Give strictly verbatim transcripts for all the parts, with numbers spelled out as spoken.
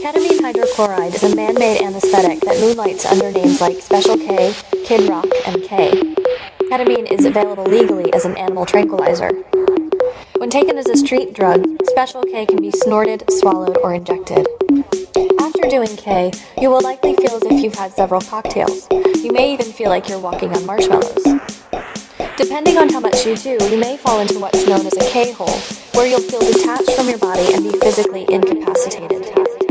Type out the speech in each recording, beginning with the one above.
Ketamine hydrochloride is a man-made anesthetic that moonlights under names like Special K, Kid Rock, and K. Ketamine is available legally as an animal tranquilizer. When taken as a street drug, Special K can be snorted, swallowed, or injected. After doing K, you will likely feel as if you've had several cocktails. You may even feel like you're walking on marshmallows. Depending on how much you do, you may fall into what's known as a K-hole, where you'll feel detached from your body and be physically incapacitated.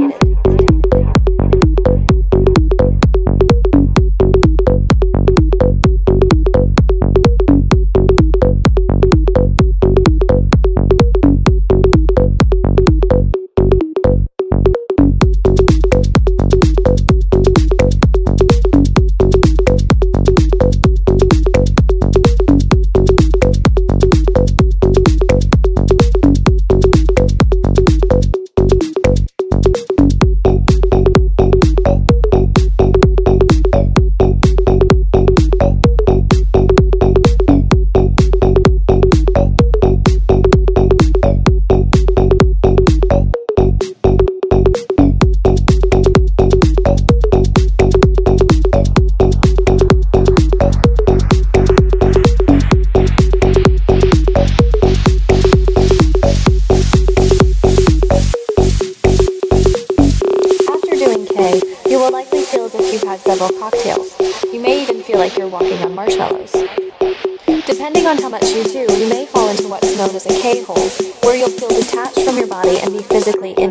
You will likely feel as if you've had several cocktails. You may even feel like you're walking on marshmallows. Depending on how much you do, you may fall into what's known as a K-hole, where you'll feel detached from your body and be physically